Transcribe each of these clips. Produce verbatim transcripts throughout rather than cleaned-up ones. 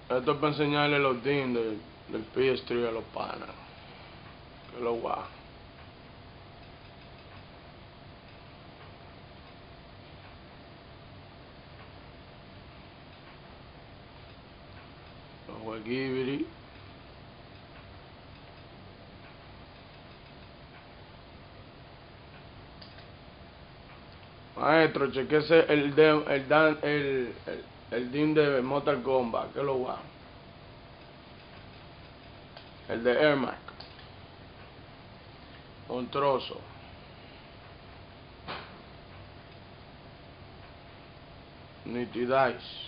Esto es para enseñarle los D I N del, del P S tres a los panas. Que lo guau. Los jueguibiri. Maestro, chequese el de, el dan, el, el, el D I N de Mortal Kombat, que lo guau. El de Ermac. Un trozo. Nitidais.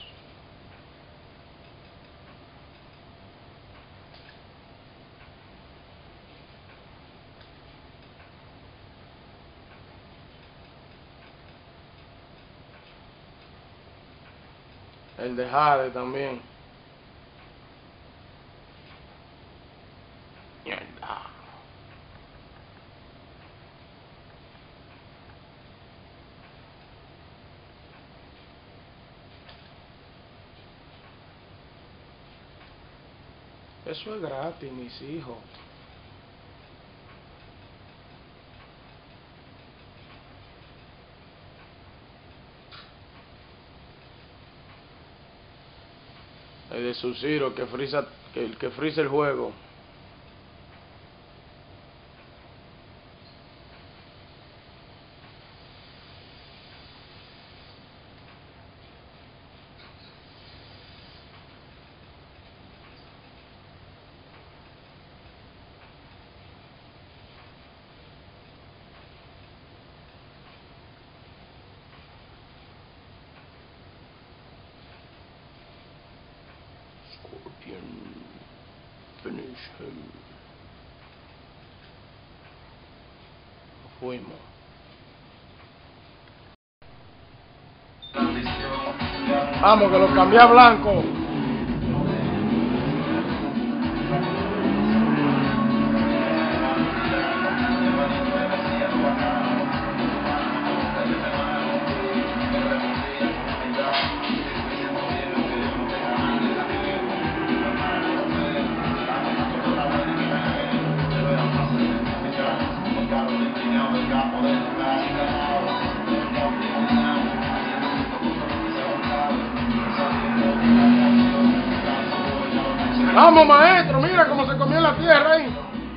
El de Jade también. Mierda. Eso es gratis, mis hijos. El de Sub-Zero que frisa, que, el que frisa el juego. Finish him. Fuimos. Vamos, que lo cambié a blanco. Vamos, maestro, mira cómo se comió la tierra ahí.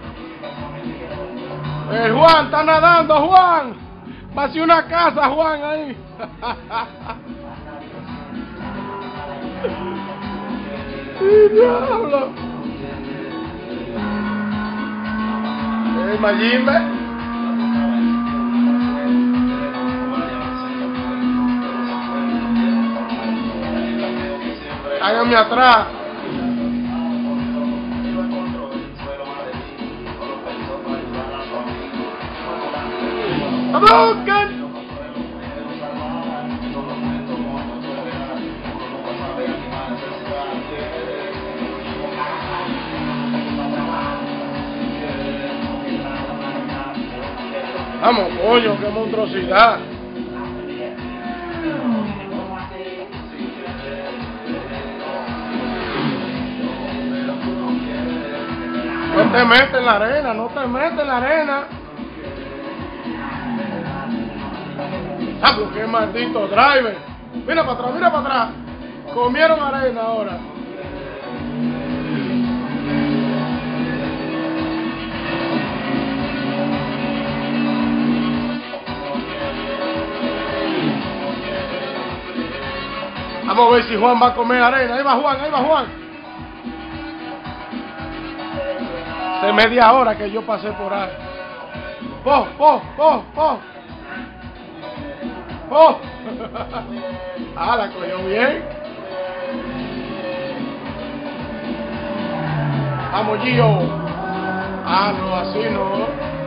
El Juan está nadando, Juan. Va hacia una casa, Juan, ahí. ¡Sí, diablo! El Mayimbe. Háganme atrás. ¡Broken! Vamos, coño, qué monstruosidad. No te metes en la arena, no te metes en la arena. Ah, pues qué maldito driver. Mira para atrás, mira para atrás. Comieron arena ahora. Vamos a ver si Juan va a comer arena. Ahí va Juan, ahí va Juan. Hace media hora que yo pasé por ahí. ¡Po, po, po, po! ¡Oh! ¡Ah, la cogió bien! ¡Vamos, Gio! ¡Ah, no, así no!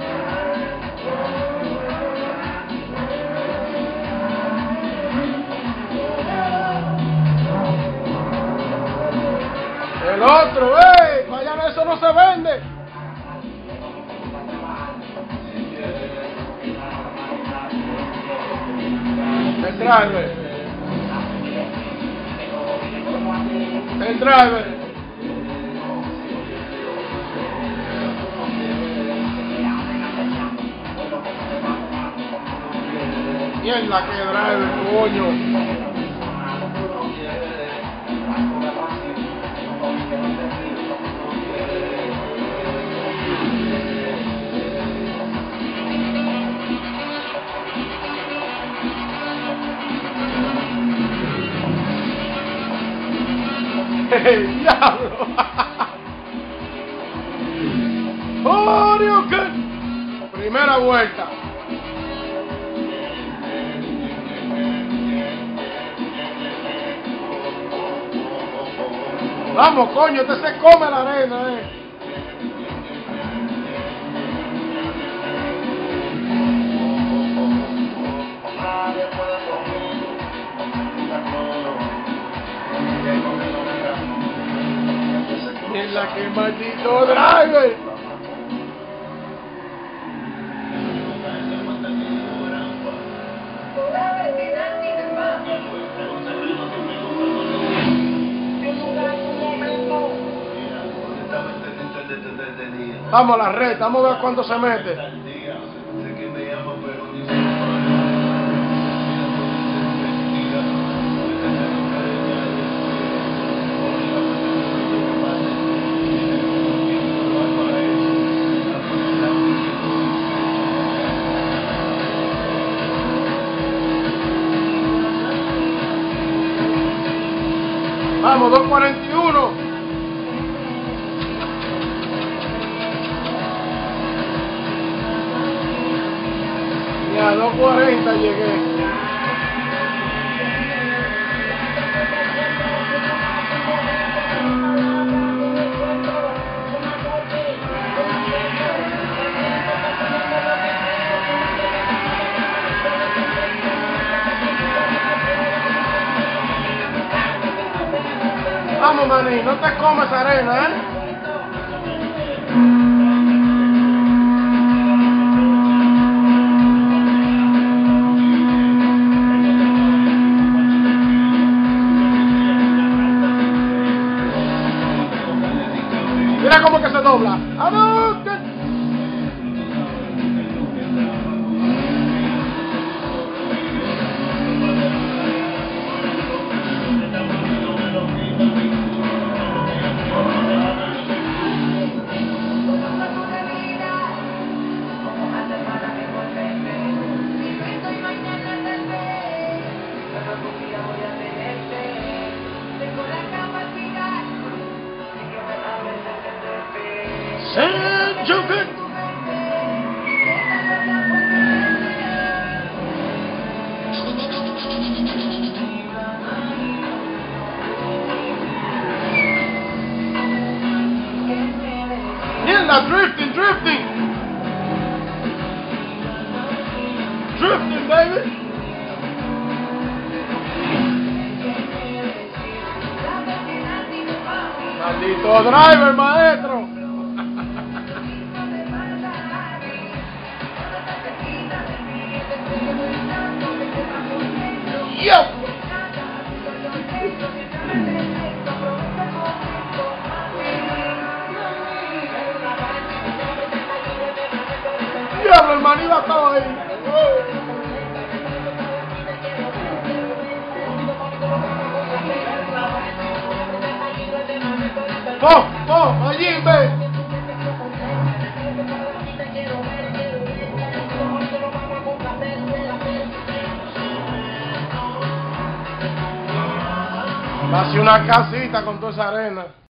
¡El otro, ey! ¡Vayan, eso no se vende! El driver. El driver. Mierda, que driver, coño. ¡Hey, diablo! ¡Oh, Dios! Primera vuelta. Vamos, coño, este se come la arena, eh. Mierda, que maldito driver. Vamos a la red, vamos a ver cuándo se mete. Vamos, dos cuarenta y uno. A dos cuarenta llegué. Vamos, maní, no te comes arena, ¿eh? Mira cómo que se dobla. ¡Adónde! Joker. Mierda, drifting, drifting. Drifting, baby. Maldito driver, maestro. Yo. Diablo, el maní va todo ahí. ¡Oh! ¡Oh! ¡Allí, ve! Va a ser una casita con toda esa arena.